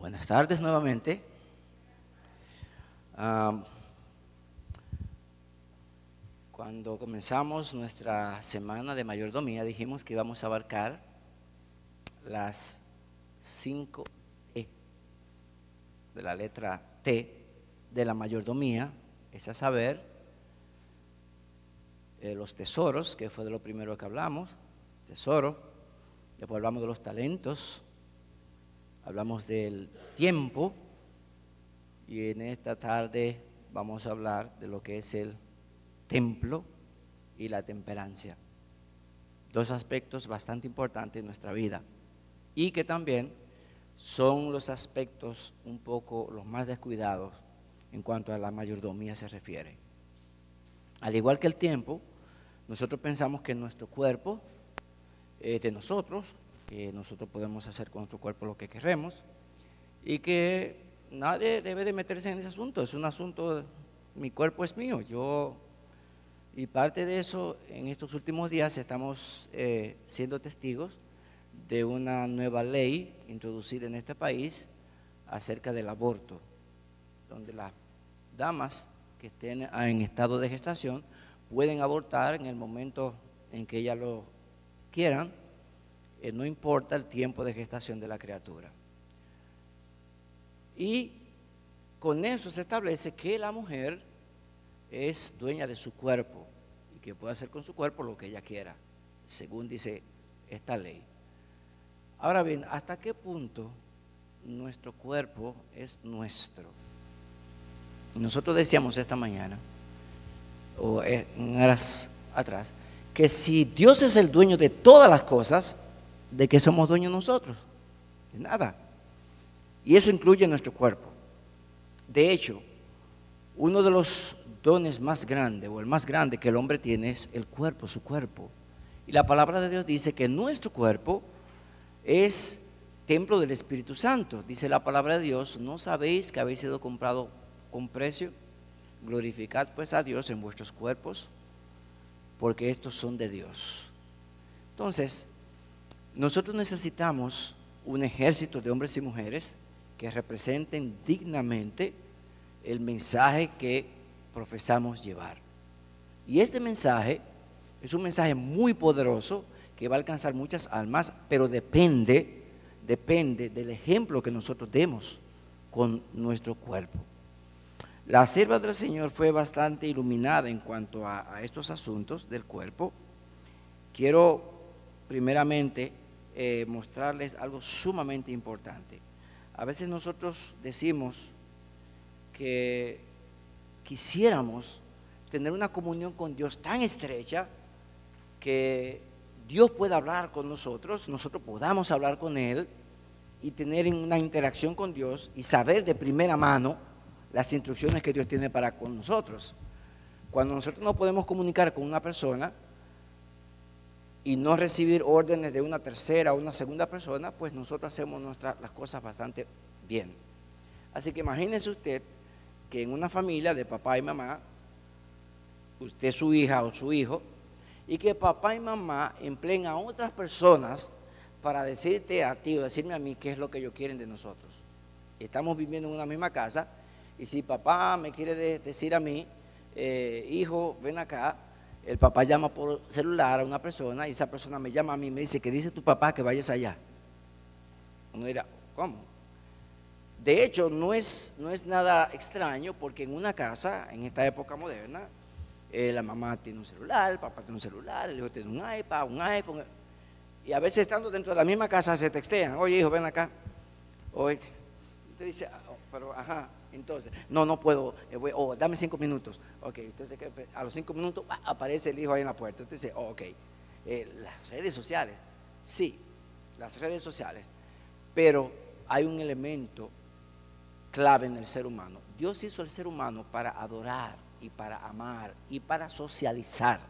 Buenas tardes nuevamente. Cuando comenzamos nuestra semana de mayordomía dijimos que íbamos a abarcar las 5 E de la letra T de la mayordomía, es a saber, los tesoros, que fue de lo primero que hablamos, tesoro, después hablamos de los talentos, hablamos del tiempo y en esta tarde vamos a hablar de lo que es el templo y la temperancia. Dos aspectos bastante importantes en nuestra vida y que también son los aspectos un poco los más descuidados en cuanto a la mayordomía se refiere. Al igual que el tiempo, nosotros pensamos que nuestro cuerpo es de nosotros, que nosotros podemos hacer con nuestro cuerpo lo que queremos y que nadie debe de meterse en ese asunto. Es un asunto, mi cuerpo es mío, y parte de eso en estos últimos días estamos siendo testigos de una nueva ley introducida en este país acerca del aborto, donde las damas que estén en estado de gestación pueden abortar en el momento en que ellas lo quieran, no importa el tiempo de gestación de la criatura. Y con eso se establece que la mujer es dueña de su cuerpo y que puede hacer con su cuerpo lo que ella quiera, según dice esta ley. Ahora bien, ¿hasta qué punto nuestro cuerpo es nuestro? Nosotros decíamos esta mañana, o en horas atrás, que si Dios es el dueño de todas las cosas, ¿de qué somos dueños nosotros? De nada. Y eso incluye nuestro cuerpo. De hecho, uno de los dones más grandes, o el más grande que el hombre tiene, es el cuerpo, su cuerpo. Y la palabra de Dios dice que nuestro cuerpo es templo del Espíritu Santo. Dice la palabra de Dios: ¿no sabéis que habéis sido comprado con precio? Glorificad pues a Dios en vuestros cuerpos, porque estos son de Dios. Entonces, nosotros necesitamos un ejército de hombres y mujeres que representen dignamente el mensaje que profesamos llevar. Y este mensaje es un mensaje muy poderoso que va a alcanzar muchas almas, pero depende del ejemplo que nosotros demos con nuestro cuerpo. La sierva del Señor fue bastante iluminada en cuanto a estos asuntos del cuerpo. Quiero primeramente mostrarles algo sumamente importante. A veces nosotros decimos que quisiéramos tener una comunión con Dios tan estrecha que Dios pueda hablar con nosotros podamos hablar con Él y tener una interacción con Dios y saber de primera mano las instrucciones que Dios tiene para con nosotros. Cuando nosotros no podemos comunicar con una persona y no recibir órdenes de una tercera o una segunda persona, pues nosotros hacemos las cosas bastante bien. Así que imagínese usted que en una familia de papá y mamá, usted su hija o su hijo, y que papá y mamá empleen a otras personas para decirte a ti o decirme a mí qué es lo que ellos quieren de nosotros. Estamos viviendo en una misma casa y si papá me quiere decir a mí, hijo, ven acá, el papá llama por celular a una persona y esa persona me llama a mí y me dice: ¿qué dice tu papá que vayas allá? Uno dirá: ¿cómo? De hecho, no es nada extraño, porque en una casa, en esta época moderna, la mamá tiene un celular, el papá tiene un celular, el hijo tiene un iPad, un iPhone, y a veces estando dentro de la misma casa se textean: oye, hijo, ven acá. Oye, usted dice: pero ajá, entonces, no puedo, dame 5 minutos. Ok, entonces a los 5 minutos aparece el hijo ahí en la puerta. Usted dice: ok, las redes sociales, sí, las redes sociales, pero hay un elemento clave en el ser humano. Dios hizo al ser humano para adorar y para amar y para socializar.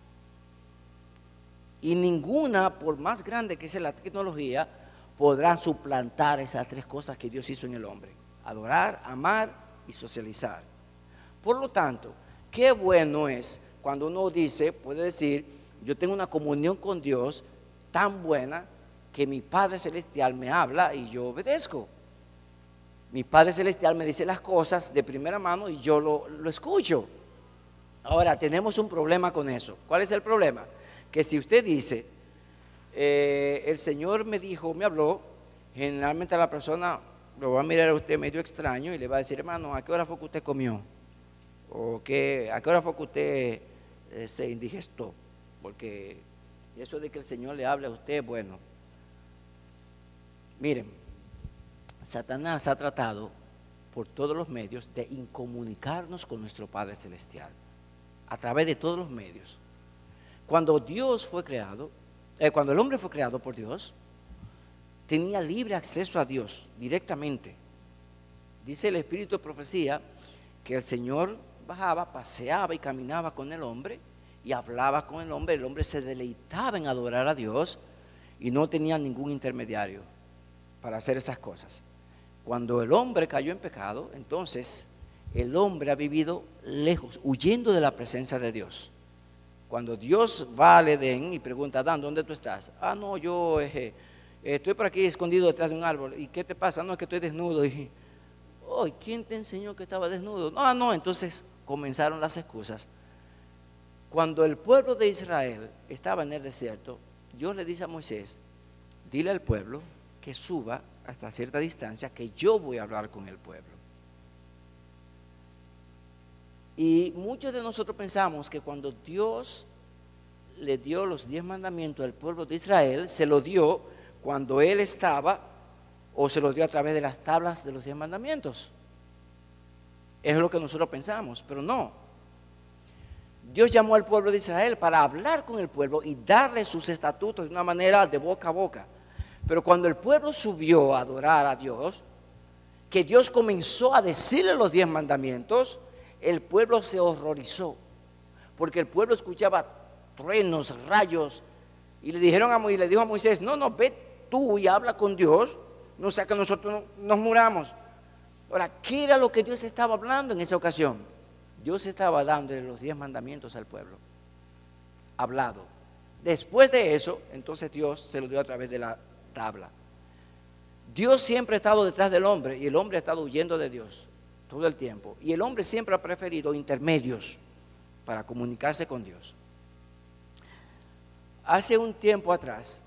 Y ninguna, por más grande que sea la tecnología, podrá suplantar esas 3 cosas que Dios hizo en el hombre: adorar, amar y socializar. Por lo tanto, qué bueno es cuando uno puede decir: yo tengo una comunión con Dios tan buena que mi Padre Celestial me habla y yo obedezco. Mi Padre Celestial me dice las cosas de primera mano y yo lo escucho. Ahora, tenemos un problema con eso. ¿Cuál es el problema? Que si usted dice, el Señor me dijo, me habló, generalmente a la persona lo va a mirar a usted medio extraño y le va a decir, hermano, ¿a qué hora fue que usted comió? ¿O a qué hora fue que usted se indigestó? Porque eso de que el Señor le hable a usted, bueno, miren, Satanás ha tratado por todos los medios de incomunicarnos con nuestro Padre Celestial, a través de todos los medios. Cuando Dios fue creado, cuando el hombre fue creado por Dios, tenía libre acceso a Dios directamente. Dice el Espíritu de Profecía que el Señor bajaba, paseaba y caminaba con el hombre y hablaba con el hombre se deleitaba en adorar a Dios y no tenía ningún intermediario para hacer esas cosas. Cuando el hombre cayó en pecado, entonces el hombre ha vivido lejos, huyendo de la presencia de Dios. Cuando Dios va al Edén y pregunta, Adán, ¿dónde tú estás? Ah, no, yo estoy por aquí escondido detrás de un árbol. ¿Y qué te pasa? No, es que estoy desnudo. Y, oh, ¿quién te enseñó que estaba desnudo? No, entonces comenzaron las excusas. Cuando el pueblo de Israel estaba en el desierto, Dios le dice a Moisés, dile al pueblo que suba hasta cierta distancia, que yo voy a hablar con el pueblo. Y muchos de nosotros pensamos que cuando Dios le dio los 10 mandamientos al pueblo de Israel, se lo dio cuando Él estaba, o se lo dio a través de las tablas de los 10 mandamientos. Es lo que nosotros pensamos, pero no. Dios llamó al pueblo de Israel para hablar con el pueblo y darle sus estatutos de una manera de boca a boca. Pero cuando el pueblo subió a adorar a Dios, que Dios comenzó a decirle los 10 mandamientos, el pueblo se horrorizó, porque el pueblo escuchaba truenos, rayos, y le dijo a Moisés, no, ve tú y habla con Dios, no sea que nosotros nos muramos. Ahora, ¿qué era lo que Dios estaba hablando en esa ocasión? Dios estaba dándole los 10 mandamientos al pueblo, hablado. Después de eso, entonces Dios se lo dio a través de la tabla. Dios siempre ha estado detrás del hombre y el hombre ha estado huyendo de Dios todo el tiempo. Y el hombre siempre ha preferido intermedios para comunicarse con Dios. Hace un tiempo atrás,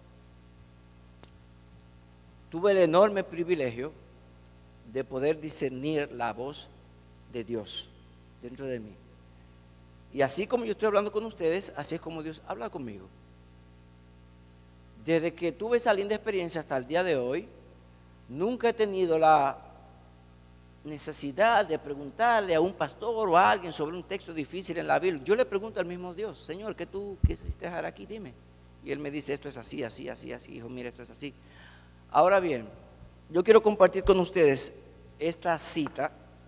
tuve el enorme privilegio de poder discernir la voz de Dios dentro de mí. Y así como yo estoy hablando con ustedes, así es como Dios habla conmigo. Desde que tuve esa linda experiencia hasta el día de hoy, nunca he tenido la necesidad de preguntarle a un pastor o a alguien sobre un texto difícil en la Biblia. Yo le pregunto al mismo Dios, Señor, ¿qué tú quisiste dejar aquí? Dime. Y Él me dice, esto es así, así, así, así. Hijo, mira, esto es así. Ahora bien, yo quiero compartir con ustedes esta cita.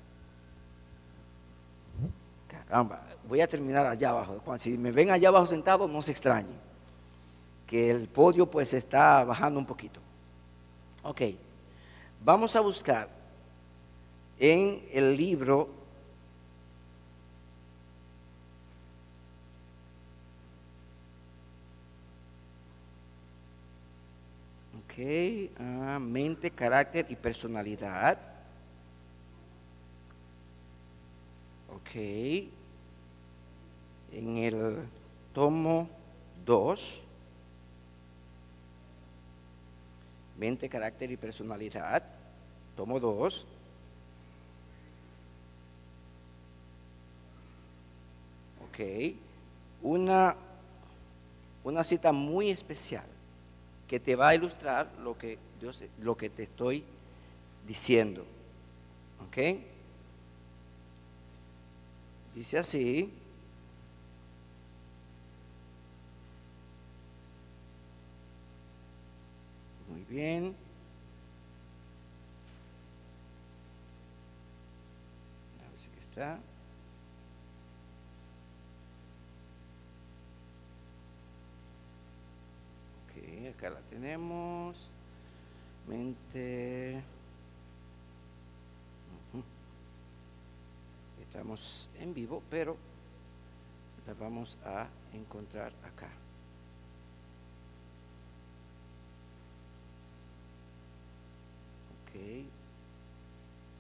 Caramba, voy a terminar allá abajo. Si me ven allá abajo sentado, no se extrañen, que el podio pues está bajando un poquito. Ok, vamos a buscar en el libro mente, carácter y personalidad. Ok, en el tomo 2, mente, carácter y personalidad, tomo 2. Ok, una cita muy especial que te va a ilustrar lo que te estoy diciendo. Ok, dice así. Muy bien. A ver si aquí está. Ok, acá la tenemos. Mente. Estamos en vivo, pero la vamos a encontrar acá. Ok.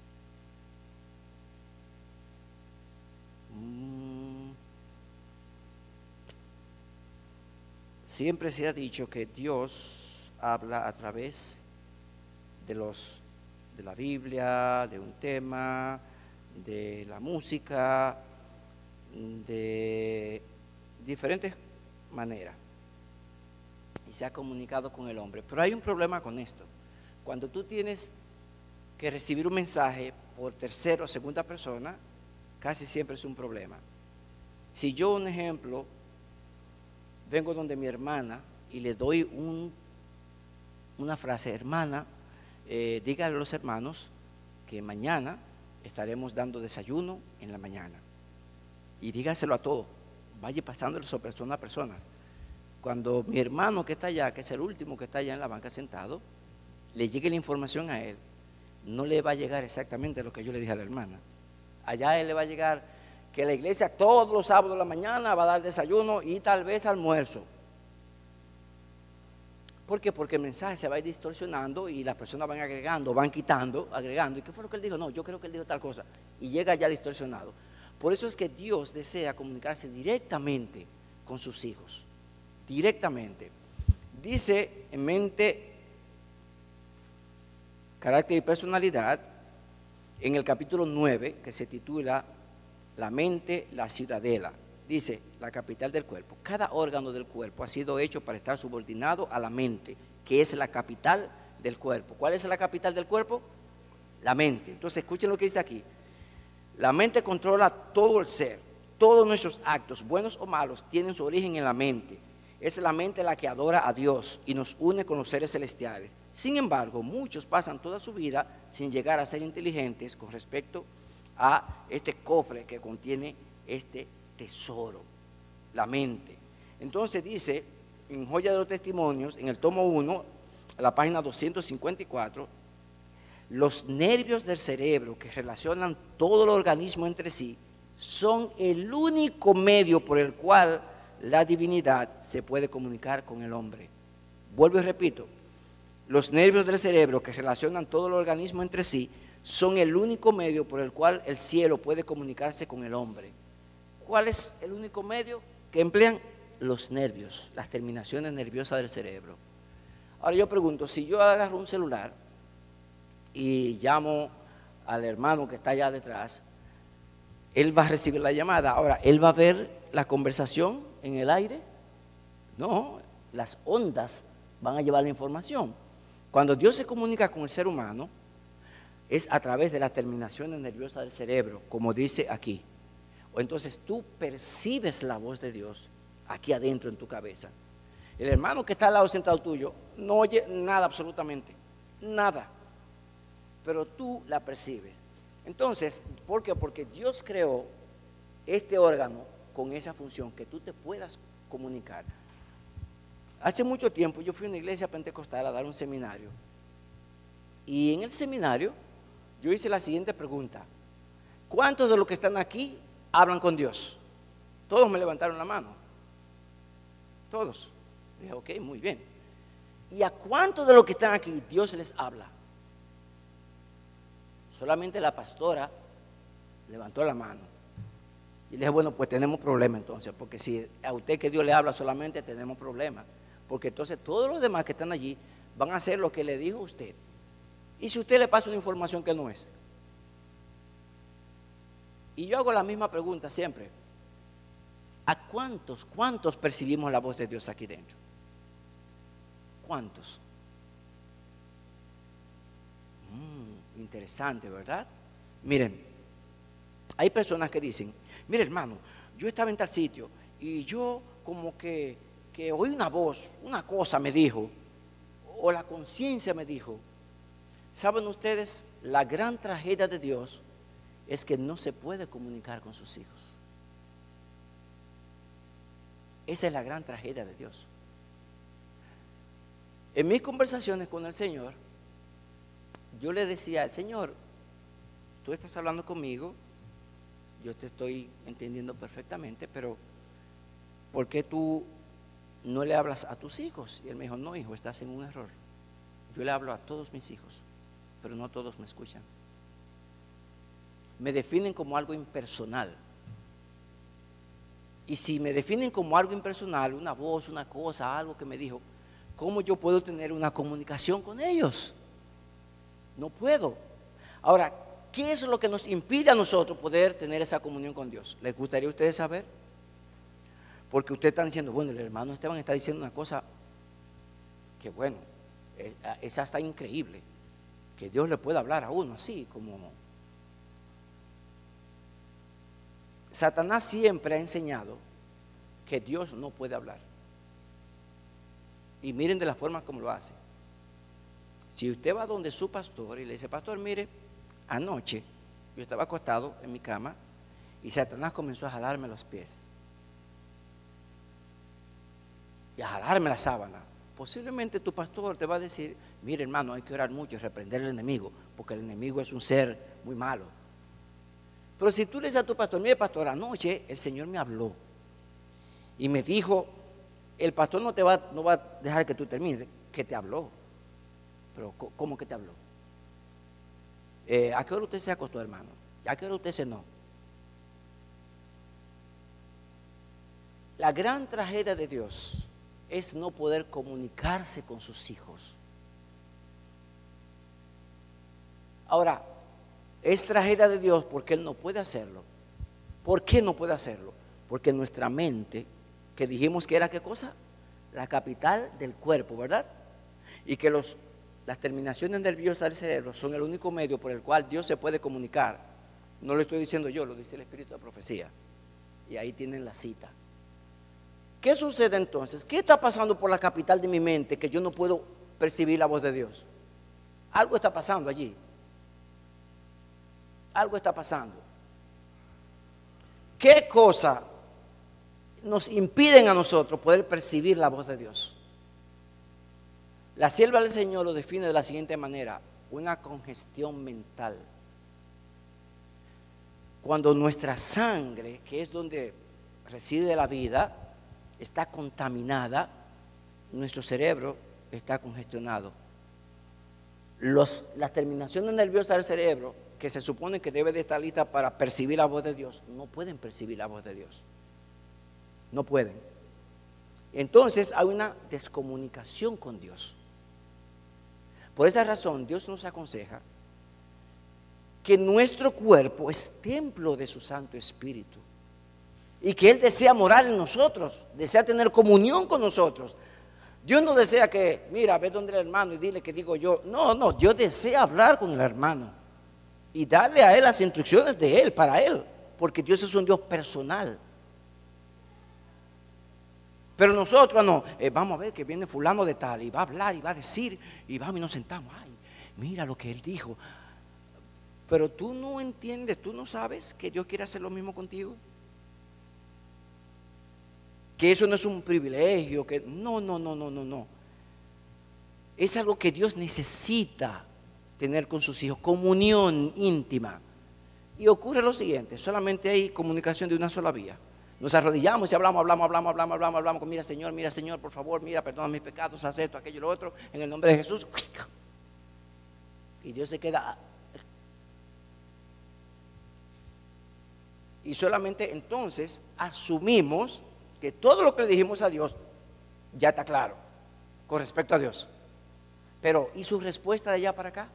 siempre se ha dicho que Dios habla a través de la Biblia, de un tema, de la música, de diferentes maneras. Y se ha comunicado con el hombre. Pero hay un problema con esto. Cuando tú tienes que recibir un mensaje por tercera o segunda persona, casi siempre es un problema. Si yo, un ejemplo, vengo donde mi hermana y le doy una frase: hermana, dígale a los hermanos que mañana estaremos dando desayuno en la mañana. Y dígaselo a todos, vaya pasándolo sobre persona a persona. Cuando mi hermano que está allá, que es el último que está allá en la banca sentado, le llegue la información a él, no le va a llegar exactamente lo que yo le dije a la hermana. Allá a él le va a llegar que la iglesia todos los sábados de la mañana va a dar desayuno y tal vez almuerzo. ¿Por qué? Porque el mensaje se va a ir distorsionando y las personas van agregando, van quitando, agregando. ¿Y qué fue lo que él dijo? No, yo creo que él dijo tal cosa. Y llega ya distorsionado. Por eso es que Dios desea comunicarse directamente con sus hijos. Directamente. Dice en mente, carácter y personalidad, en el capítulo 9, que se titula La mente, la ciudadela. Dice, la capital del cuerpo. Cada órgano del cuerpo ha sido hecho para estar subordinado a la mente, que es la capital del cuerpo. ¿Cuál es la capital del cuerpo? La mente. Entonces, escuchen lo que dice aquí. La mente controla todo el ser. Todos nuestros actos, buenos o malos, tienen su origen en la mente. Es la mente la que adora a Dios y nos une con los seres celestiales. Sin embargo, muchos pasan toda su vida sin llegar a ser inteligentes con respecto a este cofre que contiene este tesoro, la mente. Entonces dice en Joya de los Testimonios, en el tomo 1, a la página 254, los nervios del cerebro que relacionan todo el organismo entre sí son el único medio por el cual la divinidad se puede comunicar con el hombre. Vuelvo y repito, los nervios del cerebro que relacionan todo el organismo entre sí son el único medio por el cual el cielo puede comunicarse con el hombre. ¿Cuál es el único medio que emplean? Los nervios, las terminaciones nerviosas del cerebro. Ahora yo pregunto, si yo agarro un celular y llamo al hermano que está allá detrás, él va a recibir la llamada. Ahora, ¿él va a ver la conversación en el aire? No, las ondas van a llevar la información. Cuando Dios se comunica con el ser humano, es a través de las terminaciones nerviosas del cerebro, como dice aquí. O entonces tú percibes la voz de Dios aquí adentro en tu cabeza. El hermano que está al lado sentado tuyo no oye nada absolutamente, nada, pero tú la percibes. Entonces, ¿por qué? Porque Dios creó este órgano con esa función, que tú te puedas comunicar. Hace mucho tiempo yo fui a una iglesia pentecostal a dar un seminario, y en el seminario yo hice la siguiente pregunta: ¿cuántos de los que están aquí hablan con Dios? Todos me levantaron la mano, todos. Dije, ok, muy bien. ¿Y a cuántos de los que están aquí Dios les habla? Solamente la pastora levantó la mano. Y le dije, bueno, pues tenemos problema entonces, porque si a usted que Dios le habla solamente, tenemos problema. Porque entonces todos los demás que están allí van a hacer lo que le dijo usted. Y si usted le pasa una información que no es. Y yo hago la misma pregunta siempre: ¿a cuántos percibimos la voz de Dios aquí dentro? ¿Cuántos? Interesante, ¿verdad? Miren, hay personas que dicen, mire hermano, yo estaba en tal sitio y yo como que oí una voz, una cosa me dijo, o la conciencia me dijo. ¿Saben ustedes? La gran tragedia de Dios es que no se puede comunicar con sus hijos. Esa es la gran tragedia de Dios. En mis conversaciones con el Señor, yo le decía al Señor, tú estás hablando conmigo, yo te estoy entendiendo perfectamente, pero ¿por qué tú no le hablas a tus hijos? Y él me dijo, no hijo, estás en un error. Yo le hablo a todos mis hijos, pero no todos me escuchan. Me definen como algo impersonal. Y si me definen como algo impersonal, una voz, una cosa, algo que me dijo, ¿cómo yo puedo tener una comunicación con ellos? No puedo. Ahora, ¿qué es lo que nos impide a nosotros poder tener esa comunión con Dios? ¿Les gustaría a ustedes saber? Porque ustedes están diciendo, bueno, el hermano Esteban está diciendo una cosa que bueno, esa está increíble, que Dios le pueda hablar a uno así como... Satanás siempre ha enseñado que Dios no puede hablar. Y miren de la forma como lo hace. Si usted va donde su pastor y le dice, pastor, mire, anoche yo estaba acostado en mi cama y Satanás comenzó a jalarme los pies y a jalarme la sábana. Posiblemente tu pastor te va a decir, mire hermano, hay que orar mucho y reprender al enemigo, porque el enemigo es un ser muy malo. Pero si tú le dices a tu pastor, mire pastor, anoche el Señor me habló y me dijo, el pastor no va a dejar que tú termines, que te habló. Pero ¿cómo que te habló? ¿A qué hora usted se acostó, hermano? ¿A qué hora usted cenó? La gran tragedia de Dios es no poder comunicarse con sus hijos. Ahora, es tragedia de Dios porque Él no puede hacerlo. ¿Por qué no puede hacerlo? Porque nuestra mente, que dijimos que era ¿qué cosa? La capital del cuerpo, ¿verdad? Y que las terminaciones nerviosas del cerebro son el único medio por el cual Dios se puede comunicar. No lo estoy diciendo yo, lo dice el Espíritu de Profecía. Y ahí tienen la cita. ¿Qué sucede entonces? ¿Qué está pasando por la capital de mi mente que yo no puedo percibir la voz de Dios? Algo está pasando allí. Algo está pasando. ¿Qué cosa nos impiden a nosotros poder percibir la voz de Dios? La sierva del Señor lo define de la siguiente manera: una congestión mental. Cuando nuestra sangre, que es donde reside la vida, está contaminada, nuestro cerebro está congestionado. Las terminaciones nerviosas del cerebro, que se supone que debe de estar lista para percibir la voz de Dios, no pueden percibir la voz de Dios. No pueden. Entonces hay una descomunicación con Dios. Por esa razón Dios nos aconseja que nuestro cuerpo es templo de su Santo Espíritu y que Él desea morar en nosotros, desea tener comunión con nosotros. Dios no desea que, mira, ve donde el hermano y dile que digo yo. No, Dios desea hablar con el hermano y darle a él las instrucciones de Él, para Él, porque Dios es un Dios personal. Pero nosotros no, vamos a ver que viene fulano de tal y va a hablar y va a decir, y vamos y nos sentamos, ay, mira lo que él dijo. Pero tú no entiendes, tú no sabes que Dios quiere hacer lo mismo contigo. Que eso no es un privilegio, que no. Es algo que Dios necesita tener con sus hijos, comunión íntima. Y ocurre lo siguiente, solamente hay comunicación de una sola vía. Nos arrodillamos y hablamos, mira Señor, por favor, mira, perdona mis pecados, haz esto, aquello y lo otro, en el nombre de Jesús. Y Dios se queda. Y solamente entonces asumimos que todo lo que le dijimos a Dios ya está claro con respecto a Dios. Pero ¿y su respuesta de allá para acá?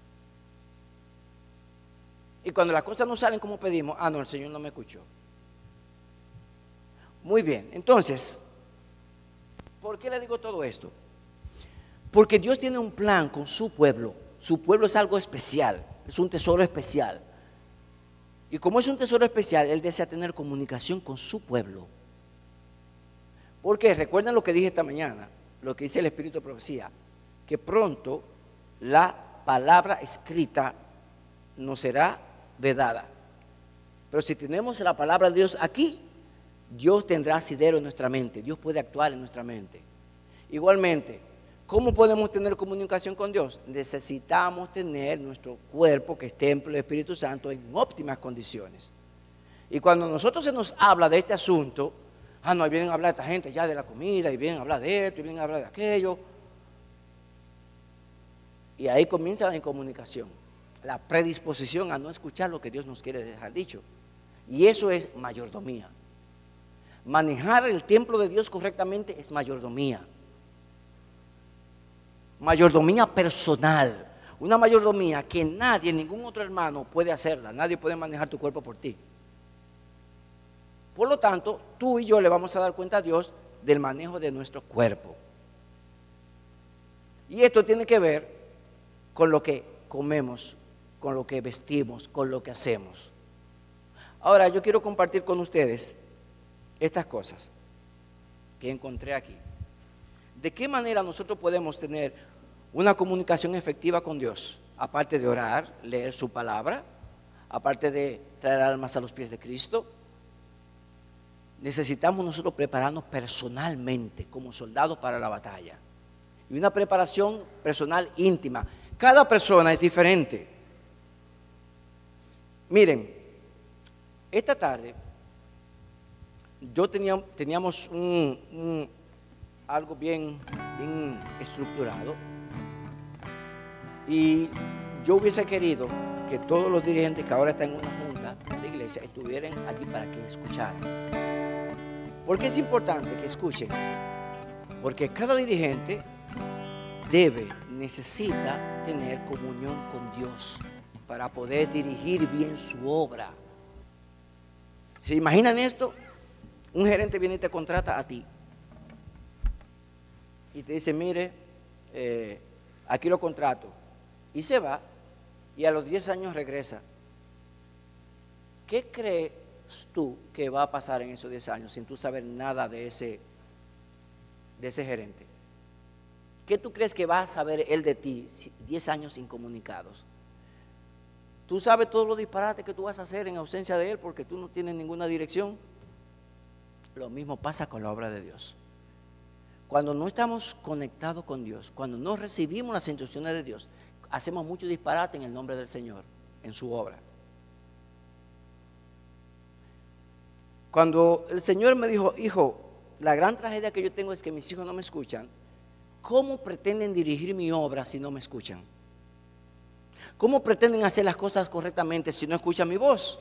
Y cuando las cosas no salen como pedimos, no, el Señor no me escuchó. Muy bien, entonces, ¿por qué le digo todo esto? Porque Dios tiene un plan con su pueblo. Su pueblo es algo especial, es un tesoro especial. Y como es un tesoro especial, Él desea tener comunicación con su pueblo. Porque recuerden lo que dije esta mañana, lo que dice el Espíritu de Profecía, que pronto la palabra escrita nos será vedada. Pero si tenemos la palabra de Dios aquí, Dios tendrá asidero en nuestra mente, Dios puede actuar en nuestra mente. Igualmente, ¿cómo podemos tener comunicación con Dios? Necesitamos tener nuestro cuerpo, que es templo del Espíritu Santo, en óptimas condiciones. Y cuando a nosotros se nos habla de este asunto, no, ahí vienen a hablar de esta gente ya de la comida, y vienen a hablar de esto, y vienen a hablar de aquello. Y ahí comienza la incomunicación, la predisposición a no escuchar lo que Dios nos quiere dejar dicho. Y eso es mayordomía. Manejar el templo de Dios correctamente es mayordomía. Mayordomía personal. Una mayordomía que nadie, ningún otro hermano puede hacerla. Nadie puede manejar tu cuerpo por ti. Por lo tanto, tú y yo le vamos a dar cuenta a Dios del manejo de nuestro cuerpo. Y esto tiene que ver con lo que comemos, con lo que vestimos, con lo que hacemos. Ahora yo quiero compartir con ustedes estas cosas que encontré aquí. ¿De qué manera nosotros podemos tener una comunicación efectiva con Dios? Aparte de orar, leer su palabra, aparte de traer almas a los pies de Cristo, necesitamos nosotros prepararnos personalmente como soldados para la batalla. Y una preparación personal íntima. Cada persona es diferente. Miren, esta tarde teníamos algo bien estructurado y yo hubiese querido que todos los dirigentes que ahora están en una junta de iglesia estuvieran allí para que escucharan. ¿Por qué es importante que escuchen? Porque cada dirigente necesita tener comunión con Dios para poder dirigir bien su obra. ¿Se imaginan esto? Un gerente viene y te contrata a ti y te dice, mire, aquí lo contrato, y se va y a los 10 años regresa. ¿Qué crees tú que va a pasar en esos 10 años sin tú saber nada de ese gerente? ¿Qué tú crees que va a saber él de ti 10 años incomunicados? ¿Tú sabes todos los disparates que tú vas a hacer en ausencia de él porque tú no tienes ninguna dirección? Lo mismo pasa con la obra de Dios. Cuando no estamos conectados con Dios, cuando no recibimos las instrucciones de Dios, hacemos mucho disparate en el nombre del Señor, en su obra. Cuando el Señor me dijo, hijo, la gran tragedia que yo tengo es que mis hijos no me escuchan, ¿cómo pretenden dirigir mi obra si no me escuchan? ¿Cómo pretenden hacer las cosas correctamente si no escuchan mi voz?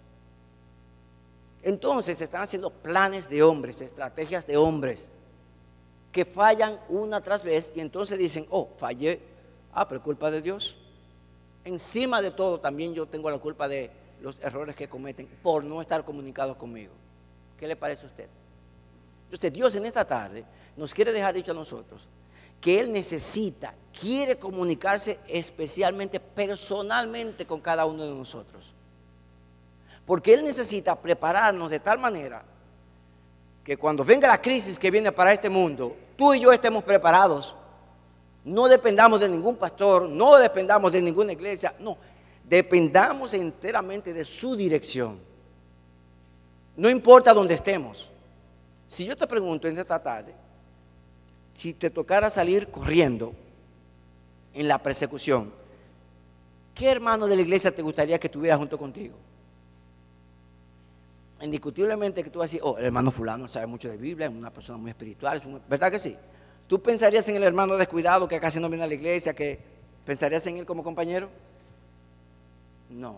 Entonces se están haciendo planes de hombres, estrategias de hombres que fallan una tras vez y entonces dicen, oh, fallé, pero culpa de Dios. Encima de todo también yo tengo la culpa de los errores que cometen por no estar comunicados conmigo. ¿Qué le parece a usted? Entonces Dios en esta tarde nos quiere dejar dicho a nosotros que Él quiere comunicarse especialmente, personalmente con cada uno de nosotros. Porque Él necesita prepararnos de tal manera que cuando venga la crisis que viene para este mundo, tú y yo estemos preparados. No dependamos de ningún pastor, no dependamos de ninguna iglesia, no, dependamos enteramente de su dirección. No importa dónde estemos. Si yo te pregunto en esta tarde, si te tocara salir corriendo en la persecución, ¿qué hermano de la iglesia te gustaría que estuviera junto contigo? Indiscutiblemente que tú vas a decir, oh, el hermano fulano sabe mucho de Biblia, es una persona muy espiritual, ¿verdad que sí? ¿Tú pensarías en el hermano descuidado que casi no viene a la iglesia, que pensarías en él como compañero? No.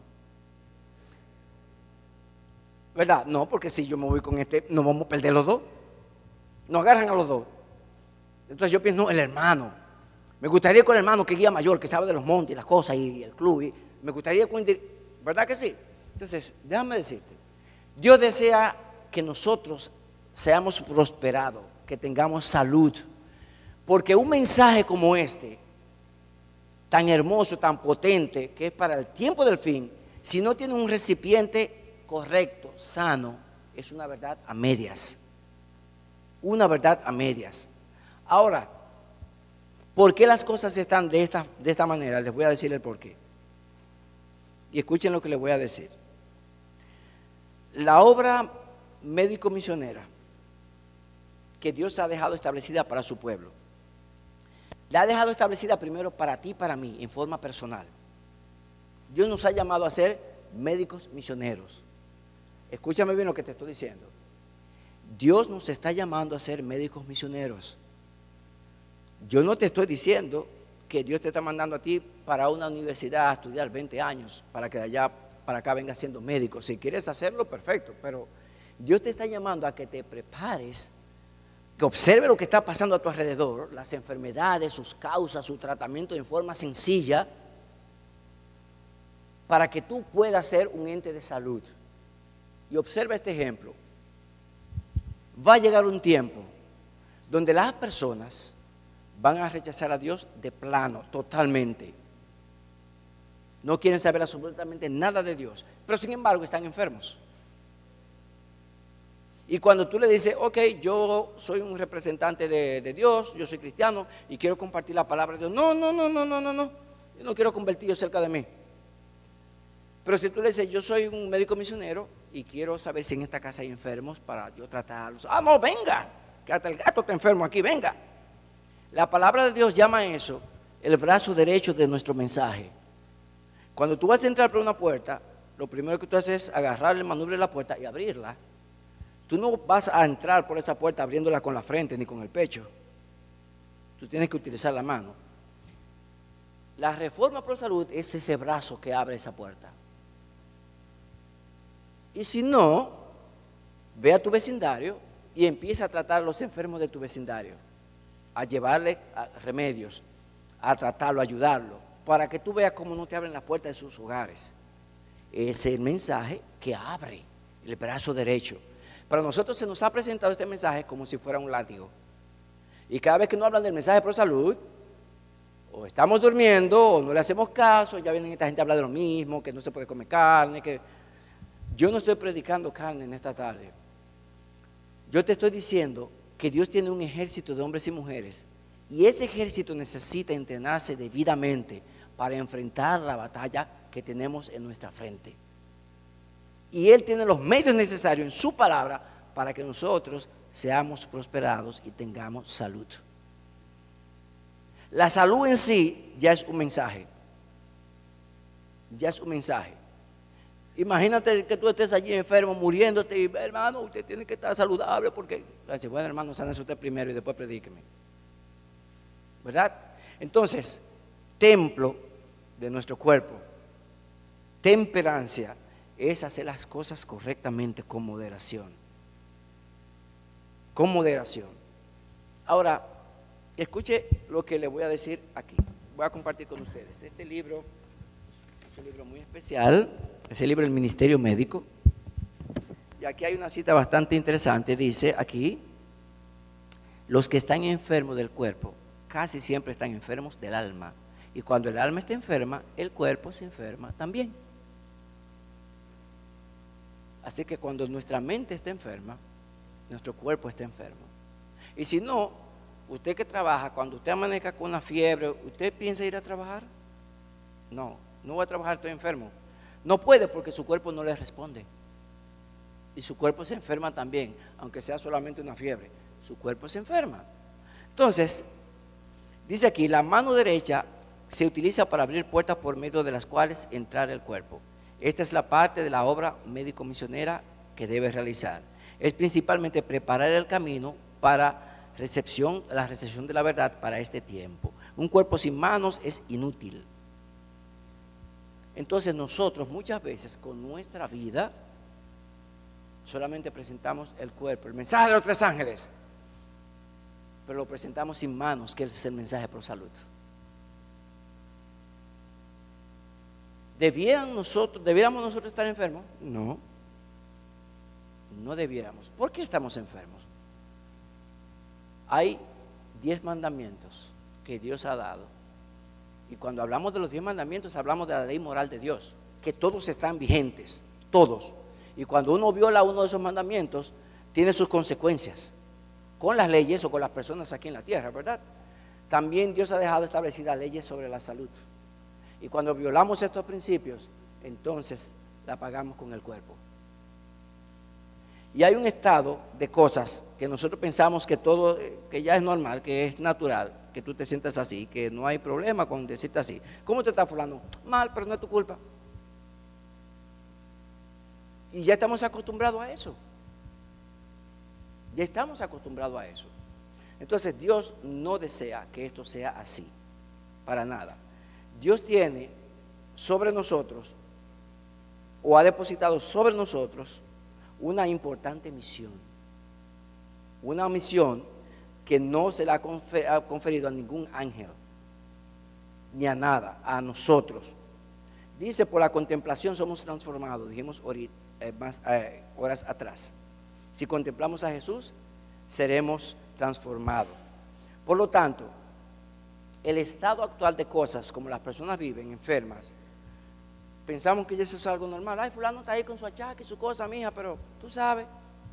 ¿Verdad? No, porque si yo me voy con este, nos vamos a perder los dos. Nos agarran a los dos. Entonces yo pienso, no, el hermano. Me gustaría con el hermano que guía mayor, que sabe de los montes y las cosas y el club. Y me gustaría con, ¿verdad que sí? Entonces, déjame decirte, Dios desea que nosotros seamos prosperados, que tengamos salud. Porque un mensaje como este, tan hermoso, tan potente, que es para el tiempo del fin, si no tiene un recipiente correcto, sano, es una verdad a medias. Una verdad a medias. Ahora, ¿por qué las cosas están de esta manera? Les voy a decir el por qué. Y escuchen lo que les voy a decir. La obra médico-misionera que Dios ha dejado establecida para su pueblo, la ha dejado establecida primero para ti y para mí, en forma personal. Dios nos ha llamado a ser médicos misioneros. Escúchame bien lo que te estoy diciendo. Dios nos está llamando a ser médicos misioneros. Yo no te estoy diciendo que Dios te está mandando a ti para una universidad a estudiar 20 años para que de allá para acá vengas siendo médico. Si quieres hacerlo, perfecto, pero Dios te está llamando a que te prepares, que observe lo que está pasando a tu alrededor, las enfermedades, sus causas, su tratamiento en forma sencilla, para que tú puedas ser un ente de salud. Y observa este ejemplo. Va a llegar un tiempo donde las personas van a rechazar a Dios de plano, totalmente. No quieren saber absolutamente nada de Dios, pero sin embargo están enfermos. Y cuando tú le dices, ok, yo soy un representante de Dios, yo soy cristiano y quiero compartir la palabra de Dios. No, yo no quiero convertirlo cerca de mí. Pero si tú le dices, yo soy un médico misionero y quiero saber si en esta casa hay enfermos para yo tratarlos. Ah, no, venga, que hasta el gato está enfermo aquí, venga. La palabra de Dios llama a eso el brazo derecho de nuestro mensaje. Cuando tú vas a entrar por una puerta, lo primero que tú haces es agarrar el manubrio de la puerta y abrirla. Tú no vas a entrar por esa puerta abriéndola con la frente ni con el pecho. Tú tienes que utilizar la mano. La Reforma Pro Salud es ese brazo que abre esa puerta. Y si no, ve a tu vecindario y empieza a tratar a los enfermos de tu vecindario, a llevarle remedios, a tratarlo, a ayudarlo, para que tú veas cómo no te abren la puerta de sus hogares. Ese es el mensaje que abre el brazo derecho. Para nosotros se nos ha presentado este mensaje como si fuera un látigo. Y cada vez que nos hablan del mensaje Pro Salud, o estamos durmiendo, o no le hacemos caso, ya vienen esta gente a hablar de lo mismo, que no se puede comer carne, que... Yo no estoy predicando carne en esta tarde. Yo te estoy diciendo que Dios tiene un ejército de hombres y mujeres, y ese ejército necesita entrenarse debidamente para enfrentar la batalla que tenemos en nuestra frente. Y Él tiene los medios necesarios en su palabra para que nosotros seamos prosperados y tengamos salud. La salud en sí ya es un mensaje. Ya es un mensaje. Imagínate que tú estés allí enfermo, muriéndote, y hermano, usted tiene que estar saludable porque, bueno, hermano, sánese usted primero y después predíqueme. ¿Verdad? Entonces, templo de nuestro cuerpo, temperancia, es hacer las cosas correctamente con moderación. Con moderación. Ahora, escuche lo que le voy a decir aquí. Voy a compartir con ustedes. Este libro es un libro muy especial. Es el libro del Ministerio Médico. Y aquí hay una cita bastante interesante. Dice aquí, los que están enfermos del cuerpo casi siempre están enfermos del alma. Y cuando el alma está enferma, el cuerpo se enferma también. Así que cuando nuestra mente está enferma, nuestro cuerpo está enfermo. Y si no, usted que trabaja, cuando usted amanezca con una fiebre, ¿usted piensa ir a trabajar? No voy a trabajar, estoy enfermo. No puede porque su cuerpo no le responde. Y su cuerpo se enferma también, aunque sea solamente una fiebre. Su cuerpo se enferma. Entonces, dice aquí, la mano derecha se utiliza para abrir puertas por medio de las cuales entrar el cuerpo. Esta es la parte de la obra médico-misionera que debe realizar. Es principalmente preparar el camino para la recepción de la verdad para este tiempo. Un cuerpo sin manos es inútil. Entonces nosotros muchas veces con nuestra vida solamente presentamos el cuerpo, el mensaje de los 3 ángeles, pero lo presentamos sin manos, que es el mensaje Pro Salud. ¿Debiéramos nosotros estar enfermos? No debiéramos. ¿Por qué estamos enfermos? Hay 10 mandamientos que Dios ha dado. Y cuando hablamos de los 10 mandamientos, hablamos de la ley moral de Dios, que todos están vigentes, todos. Y cuando uno viola uno de esos mandamientos, tiene sus consecuencias, con las leyes o con las personas aquí en la tierra, ¿verdad? También Dios ha dejado establecidas leyes sobre la salud. Y cuando violamos estos principios, entonces la pagamos con el cuerpo. Y hay un estado de cosas que nosotros pensamos que todo, que ya es normal, que es natural, que tú te sientas así, que no hay problema con decirte así. ¿Cómo te está fulano? Mal, pero no es tu culpa. Y ya estamos acostumbrados a eso. Ya estamos acostumbrados a eso. Entonces Dios no desea que esto sea así, para nada. Dios tiene sobre nosotros, o ha depositado sobre nosotros, una importante misión. Una misión que no se le ha conferido a ningún ángel, ni a nada, a nosotros. Dice, por la contemplación somos transformados, dijimos horas atrás. Si contemplamos a Jesús, seremos transformados. Por lo tanto, el estado actual de cosas, como las personas viven enfermas, pensamos que eso es algo normal. Ay, fulano está ahí con su achaque, su cosa, mija, pero tú sabes.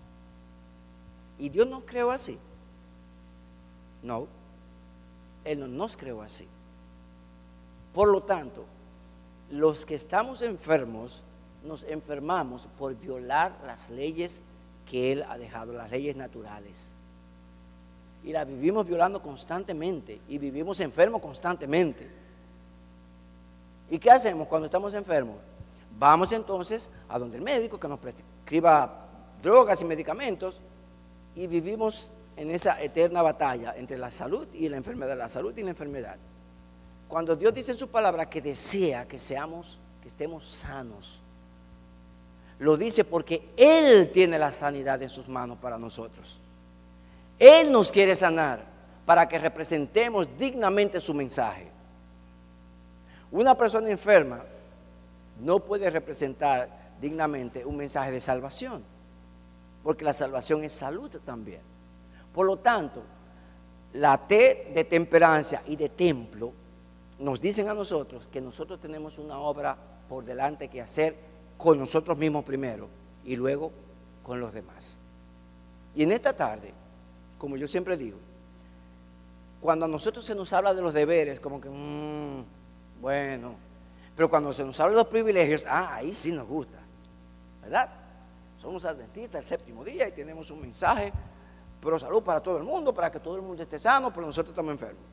Y Dios nos creó así. No, Él no nos creó así. Por lo tanto, los que estamos enfermos, nos enfermamos por violar las leyes que Él ha dejado, las leyes naturales. Y las vivimos violando constantemente y vivimos enfermos constantemente. ¿Y qué hacemos cuando estamos enfermos? Vamos entonces a donde el médico que nos prescriba drogas y medicamentos y vivimos en esa eterna batalla entre la salud y la enfermedad, la salud y la enfermedad. Cuando Dios dice en su palabra que desea que estemos sanos, lo dice porque Él tiene la sanidad en sus manos para nosotros. Él nos quiere sanar para que representemos dignamente su mensaje. Una persona enferma no puede representar dignamente un mensaje de salvación, porque la salvación es salud también. Por lo tanto, la T de temperancia y de templo nos dicen a nosotros que nosotros tenemos una obra por delante que hacer con nosotros mismos primero y luego con los demás. Y en esta tarde, como yo siempre digo, cuando a nosotros se nos habla de los deberes, como que, bueno, pero cuando se nos habla de los privilegios, ahí sí nos gusta, ¿verdad? Somos adventistas del séptimo día y tenemos un mensaje pro salud para todo el mundo, para que todo el mundo esté sano, pero nosotros estamos enfermos.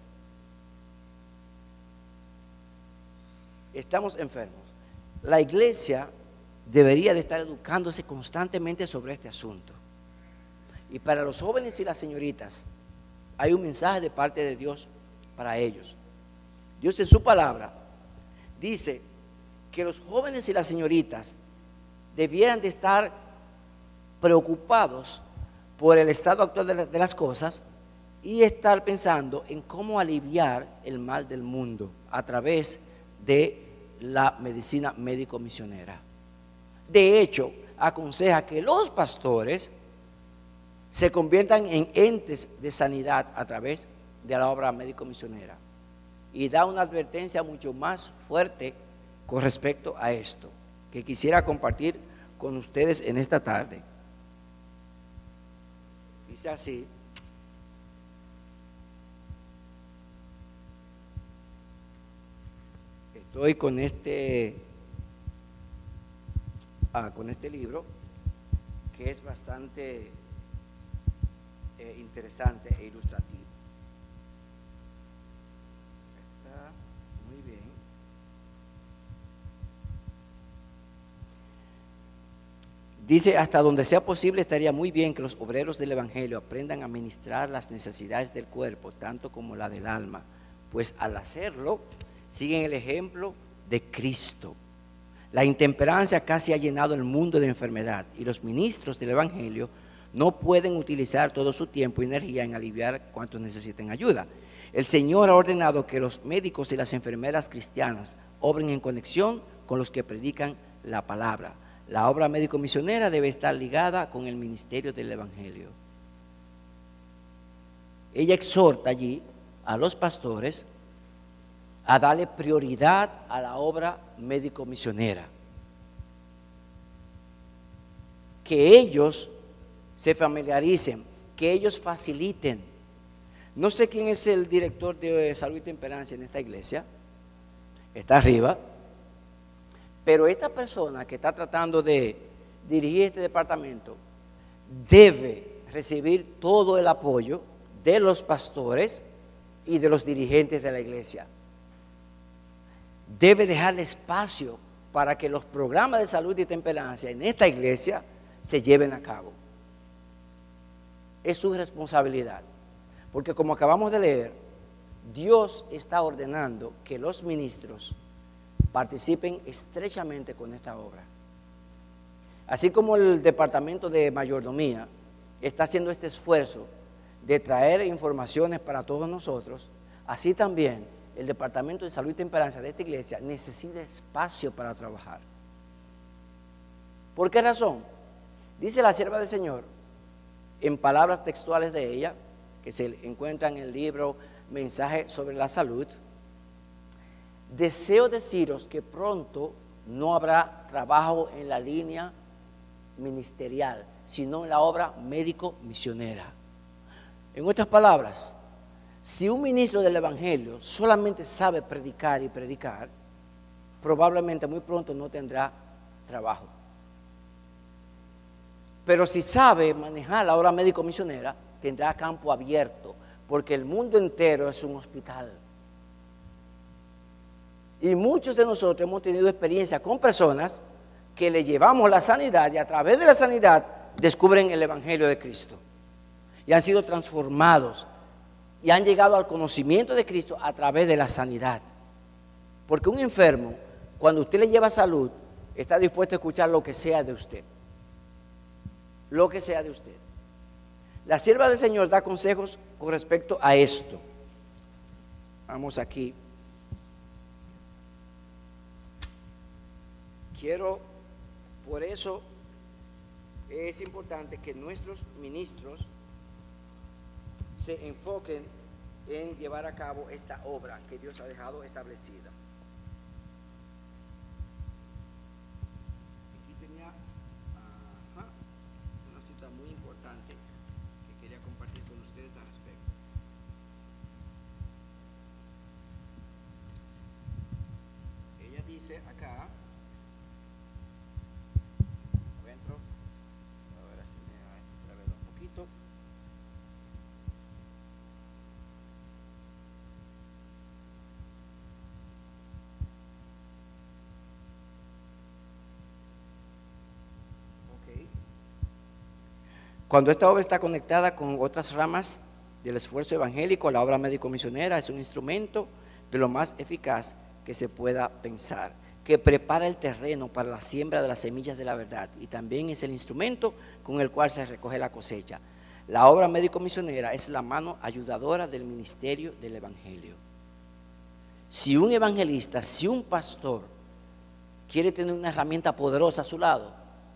Estamos enfermos. La iglesia debería de estar educándose constantemente sobre este asunto. Y para los jóvenes y las señoritas, hay un mensaje de parte de Dios para ellos. Dios en su palabra dice que los jóvenes y las señoritas debieran de estar preocupados por el estado actual de las cosas y estar pensando en cómo aliviar el mal del mundo a través de la medicina médico-misionera. De hecho, aconseja que los pastores se conviertan en entes de sanidad a través de la obra médico-misionera y da una advertencia mucho más fuerte con respecto a esto que quisiera compartir con ustedes en esta tarde. Dice así: estoy con este libro que es bastante interesante e ilustrativo. Está muy bien. Dice, hasta donde sea posible estaría muy bien que los obreros del Evangelio aprendan a ministrar las necesidades del cuerpo, tanto como la del alma, pues al hacerlo siguen el ejemplo de Cristo. La intemperancia casi ha llenado el mundo de enfermedad y los ministros del Evangelio no pueden utilizar todo su tiempo y energía en aliviar cuantos necesiten ayuda. El Señor ha ordenado que los médicos y las enfermeras cristianas obren en conexión con los que predican la palabra. La obra médico-misionera debe estar ligada con el ministerio del Evangelio. Ella exhorta allí a los pastores a darle prioridad a la obra médico-misionera. Que ellos se familiaricen, que ellos faciliten. No sé quién es el director de salud y temperancia en esta iglesia, está arriba, pero esta persona que está tratando de dirigir este departamento debe recibir todo el apoyo de los pastores y de los dirigentes de la iglesia. Debe dejarle espacio para que los programas de salud y temperancia en esta iglesia se lleven a cabo. Es su responsabilidad, porque como acabamos de leer, Dios está ordenando que los ministros participen estrechamente con esta obra. Así como el departamento de mayordomía está haciendo este esfuerzo de traer informaciones para todos nosotros, así también el departamento de salud y temperancia de esta iglesia necesita espacio para trabajar. ¿Por qué razón? Dice la sierva del Señor, en palabras textuales de ella, que se encuentra en el libro Mensaje sobre la Salud: deseo deciros que pronto no habrá trabajo en la línea ministerial, sino en la obra médico-misionera. En otras palabras, si un ministro del Evangelio solamente sabe predicar y predicar, probablemente muy pronto no tendrá trabajo. Pero si sabe manejar la obra médico-misionera, tendrá campo abierto, porque el mundo entero es un hospital. Y muchos de nosotros hemos tenido experiencia con personas que le llevamos la sanidad y a través de la sanidad descubren el Evangelio de Cristo. Y han sido transformados y han llegado al conocimiento de Cristo a través de la sanidad. Porque un enfermo, cuando usted le lleva salud, está dispuesto a escuchar lo que sea de usted. Lo que sea de usted. La sierva del Señor da consejos con respecto a esto. Vamos aquí. Por eso es importante que nuestros ministros se enfoquen en llevar a cabo esta obra que Dios ha dejado establecida. Aquí tenía una cita muy importante que quería compartir con ustedes al respecto. Ella dice acá, si me encuentro, ahora sí me ha extraviado un poquito. Cuando esta obra está conectada con otras ramas del esfuerzo evangélico, la obra médico-misionera es un instrumento de lo más eficaz que se pueda pensar, que prepara el terreno para la siembra de las semillas de la verdad, y también es el instrumento con el cual se recoge la cosecha. La obra médico-misionera es la mano ayudadora del ministerio del evangelio. Si un evangelista, si un pastor quiere tener una herramienta poderosa a su lado,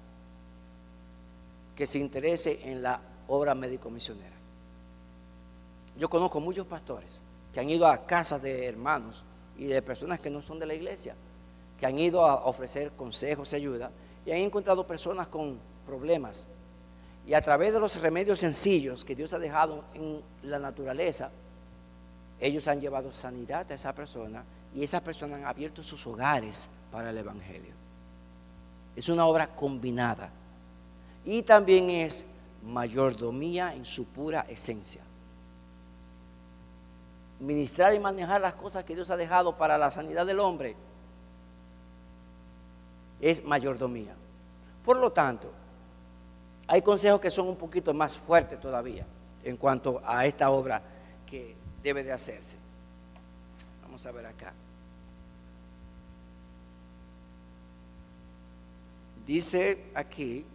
que se interese en la obra médico-misionera. Yo conozco muchos pastores que han ido a casas de hermanos y de personas que no son de la iglesia, que han ido a ofrecer consejos y ayuda, y han encontrado personas con problemas, y a través de los remedios sencillos que Dios ha dejado en la naturaleza, ellos han llevado sanidad a esa persona, y esas personas han abierto sus hogares para el evangelio. Es una obra combinada. Y también es mayordomía en su pura esencia. Ministrar y manejar las cosas que Dios ha dejado para la sanidad del hombre es mayordomía. Por lo tanto, hay consejos que son un poquito más fuertes todavía en cuanto a esta obra que debe de hacerse. Vamos a ver acá. Dice aquí: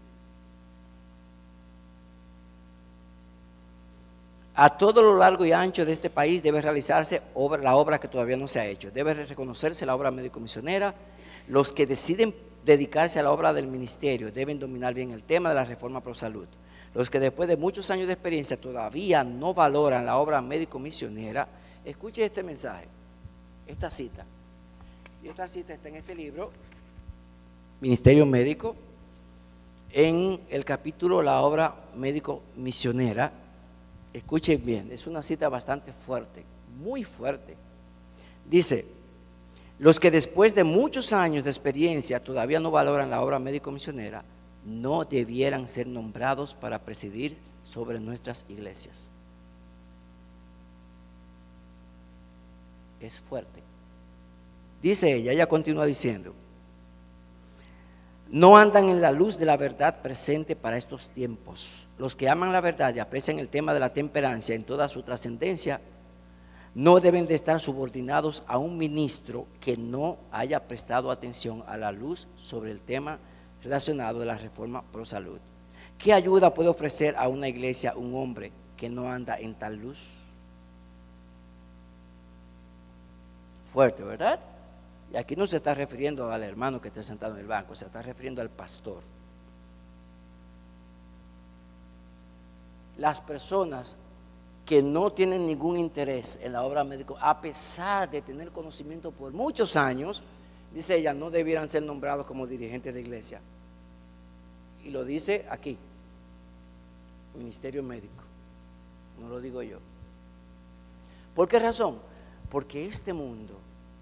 a todo lo largo y ancho de este país debe realizarse la obra que todavía no se ha hecho. Debe reconocerse la obra médico-misionera. Los que deciden dedicarse a la obra del ministerio deben dominar bien el tema de la reforma pro salud. Los que después de muchos años de experiencia todavía no valoran la obra médico-misionera, escuche este mensaje, esta cita. Y esta cita está en este libro, Ministerio Médico, en el capítulo La obra médico-misionera. Escuchen bien, es una cita bastante fuerte, muy fuerte. Dice: los que después de muchos años de experiencia todavía no valoran la obra médico-misionera no debieran ser nombrados para presidir sobre nuestras iglesias. Es fuerte. Dice ella continúa diciendo: no andan en la luz de la verdad presente para estos tiempos. Los que aman la verdad y aprecian el tema de la temperancia en toda su trascendencia no deben de estar subordinados a un ministro que no haya prestado atención a la luz sobre el tema relacionado a la reforma pro salud. ¿Qué ayuda puede ofrecer a una iglesia un hombre que no anda en tal luz? Fuerte, ¿verdad? Y aquí no se está refiriendo al hermano que está sentado en el banco, se está refiriendo al pastor. Las personas que no tienen ningún interés en la obra médica, a pesar de tener conocimiento por muchos años, dice ella, no debieran ser nombrados como dirigentes de iglesia. Y lo dice aquí, ministerio médico, no lo digo yo. ¿Por qué razón? Porque este mundo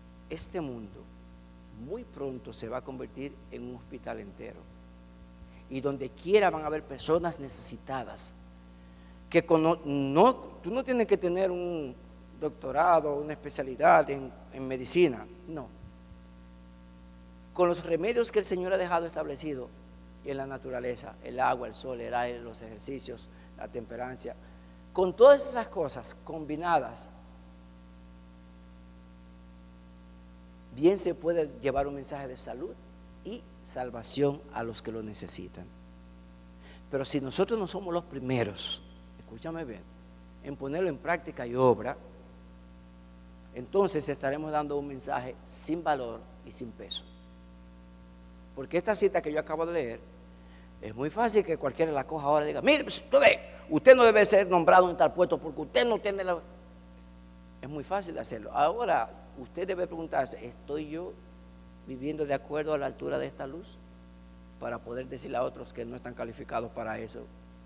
muy pronto se va a convertir en un hospital entero. Y donde quiera van a haber personas necesitadas. Que tú no tienes que tener un doctorado, una especialidad en medicina, no. Con los remedios que el Señor ha dejado establecido en la naturaleza, el agua, el sol, el aire, los ejercicios, la temperancia, con todas esas cosas combinadas, bien se puede llevar un mensaje de salud y salvación a los que lo necesitan. Pero si nosotros no somos los primeros, escúchame bien, en ponerlo en práctica y obra, entonces estaremos dando un mensaje sin valor y sin peso. Porque esta cita que yo acabo de leer, es muy fácil que cualquiera la coja ahora y diga, mire, usted no debe ser nombrado en tal puesto porque usted no tiene la... Es muy fácil hacerlo. Ahora, usted debe preguntarse, ¿estoy yo viviendo de acuerdo a la altura de esta luz? Para poder decirle a otros que no están calificados para eso.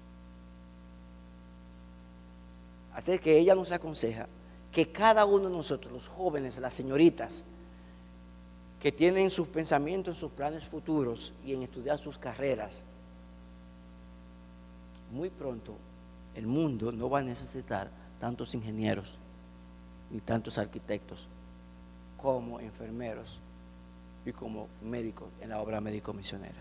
Así que ella nos aconseja que cada uno de nosotros, los jóvenes, las señoritas, que tienen sus pensamientos en sus planes futuros y en estudiar sus carreras, muy pronto el mundo no va a necesitar tantos ingenieros ni tantos arquitectos como enfermeros y como médicos en la obra médico-misionera.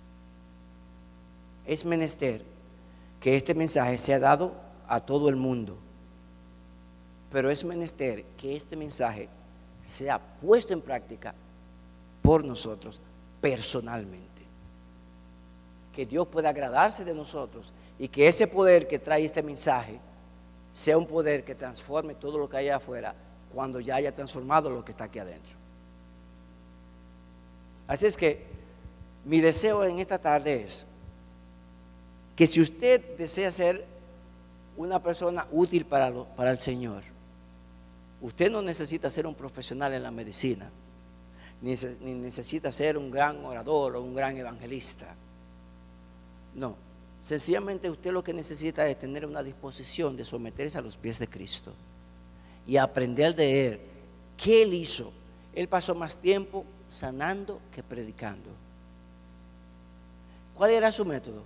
Es menester que este mensaje sea dado a todo el mundo, pero es menester que este mensaje sea puesto en práctica por nosotros personalmente, que Dios pueda agradarse de nosotros y que ese poder que trae este mensaje sea un poder que transforme todo lo que hay afuera cuando ya haya transformado lo que está aquí adentro. Así es que mi deseo en esta tarde es que si usted desea ser una persona útil para el Señor, usted no necesita ser un profesional en la medicina, ni necesita ser un gran orador o un gran evangelista. No, sencillamente usted lo que necesita es tener una disposición de someterse a los pies de Cristo y aprender de Él. ¿Qué Él hizo? Él pasó más tiempo sanando que predicando. ¿Cuál era su método?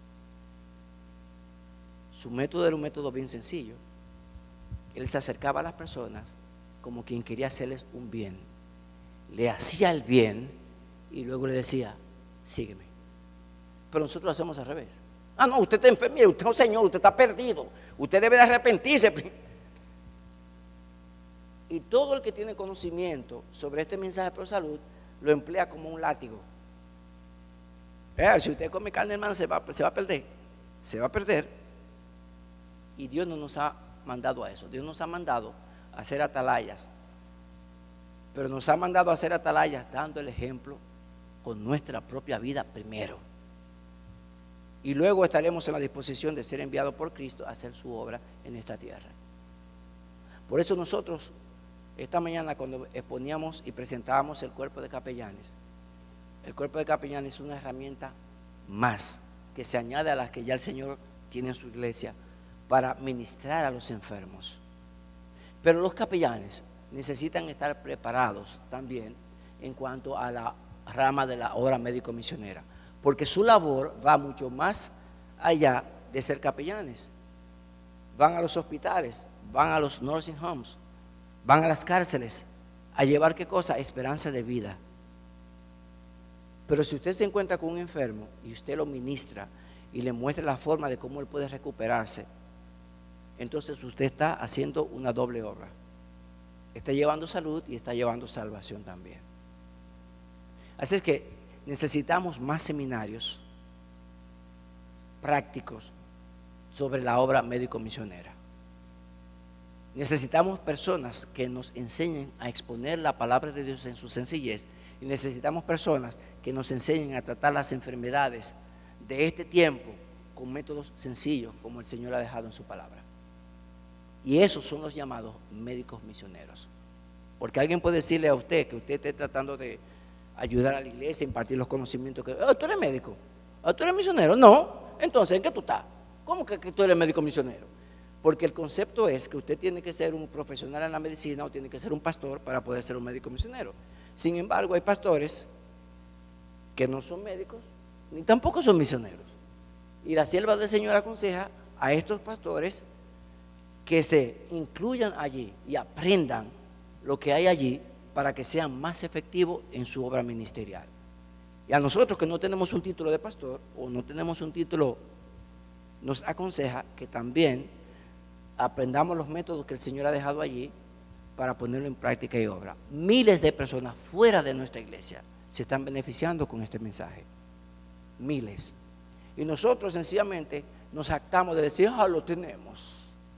Su método era un método bien sencillo. Él se acercaba a las personas como quien quería hacerles un bien. Le hacía el bien y luego le decía, sígueme. Pero nosotros lo hacemos al revés. Ah, no, usted está enfermo, mire, usted no, señor, usted está perdido. Usted debe de arrepentirse. Y todo el que tiene conocimiento sobre este mensaje pro salud lo emplea como un látigo. Si usted come carne, hermano, se va a perder. Se va a perder. Y Dios no nos ha mandado a eso. Dios nos ha mandado a hacer atalayas. Pero nos ha mandado a hacer atalayas dando el ejemplo con nuestra propia vida primero. Y luego estaremos en la disposición de ser enviados por Cristo a hacer su obra en esta tierra. Por eso nosotros, esta mañana cuando exponíamos y presentábamos el cuerpo de capellanes, el cuerpo de capellanes es una herramienta más que se añade a las que ya el Señor tiene en su iglesia para ministrar a los enfermos. Pero los capellanes necesitan estar preparados también en cuanto a la rama de la obra médico-misionera, porque su labor va mucho más allá de ser capellanes. Van a los hospitales, van a los nursing homes, van a las cárceles a llevar ¿qué cosa? Esperanza de vida. Pero si usted se encuentra con un enfermo y usted lo ministra y le muestra la forma de cómo él puede recuperarse, entonces usted está haciendo una doble obra. Está llevando salud y está llevando salvación también. Así es que necesitamos más seminarios prácticos sobre la obra médico-misionera. Necesitamos personas que nos enseñen a exponer la palabra de Dios en su sencillez, y necesitamos personas que nos enseñen a tratar las enfermedades de este tiempo con métodos sencillos como el Señor ha dejado en su palabra. Y esos son los llamados médicos misioneros. Porque alguien puede decirle a usted que usted esté tratando de ayudar a la iglesia, impartir los conocimientos, que tú eres médico, tú eres misionero. No, entonces ¿en qué tú estás? ¿Cómo que tú eres médico misionero? Porque el concepto es que usted tiene que ser un profesional en la medicina o tiene que ser un pastor para poder ser un médico misionero. Sin embargo, hay pastores que no son médicos ni tampoco son misioneros. Y la sierva del Señor aconseja a estos pastores que se incluyan allí y aprendan lo que hay allí para que sean más efectivos en su obra ministerial. Y a nosotros que no tenemos un título de pastor o no tenemos un título, nos aconseja que también aprendamos los métodos que el Señor ha dejado allí para ponerlo en práctica y obra. Miles de personas fuera de nuestra iglesia se están beneficiando con este mensaje. Miles. Y nosotros sencillamente nos jactamos de decir, lo tenemos.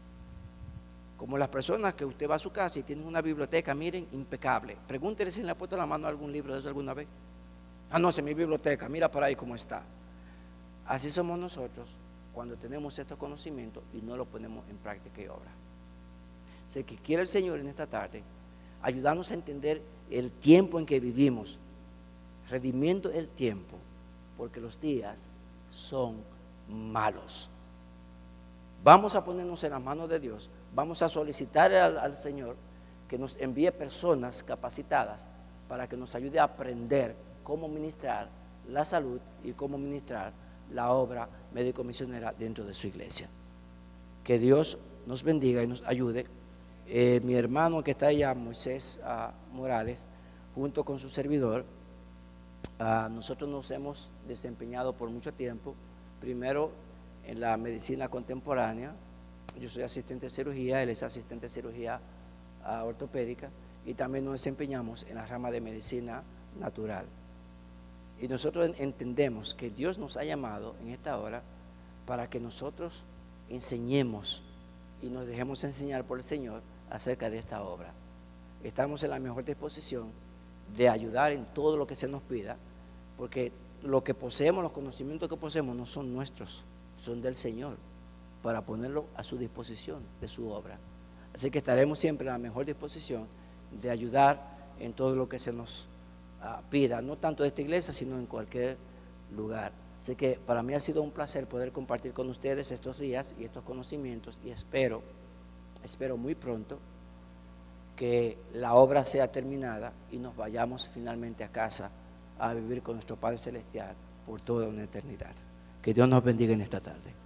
Como las personas que usted va a su casa y tienen una biblioteca, miren, impecable. Pregúntele si le ha puesto la mano a algún libro de eso alguna vez. No, es mi biblioteca, mira por ahí cómo está. Así somos nosotros cuando tenemos estos conocimientos y no los ponemos en práctica y obra. Sé que quiere el Señor en esta tarde ayudarnos a entender el tiempo en que vivimos, redimiendo el tiempo, porque los días son malos. Vamos a ponernos en las manos de Dios, vamos a solicitar al Señor que nos envíe personas capacitadas para que nos ayude a aprender cómo ministrar la salud y cómo ministrar la obra médico-misionera dentro de su iglesia. Que Dios nos bendiga y nos ayude. Mi hermano que está allá, Moisés Morales, junto con su servidor, nosotros nos hemos desempeñado por mucho tiempo, primero en la medicina contemporánea. Yo soy asistente de cirugía, él es asistente de cirugía ortopédica, y también nos desempeñamos en la rama de medicina natural. Y nosotros entendemos que Dios nos ha llamado en esta hora para que nosotros enseñemos y nos dejemos enseñar por el Señor acerca de esta obra. Estamos en la mejor disposición de ayudar en todo lo que se nos pida, porque lo que poseemos, los conocimientos que poseemos no son nuestros, son del Señor, para ponerlo a su disposición de su obra. Así que estaremos siempre en la mejor disposición de ayudar en todo lo que se nos pida, no tanto de esta iglesia, sino en cualquier lugar. Así que para mí ha sido un placer poder compartir con ustedes estos días y estos conocimientos, y espero muy pronto que la obra sea terminada y nos vayamos finalmente a casa a vivir con nuestro Padre Celestial por toda una eternidad. Que Dios nos bendiga en esta tarde.